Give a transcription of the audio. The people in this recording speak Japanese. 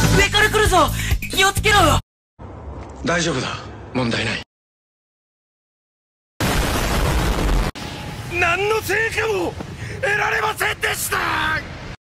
上から来るぞ。気をつけろよ。 大丈夫だ、問題ない。何の成果も得られませんでした。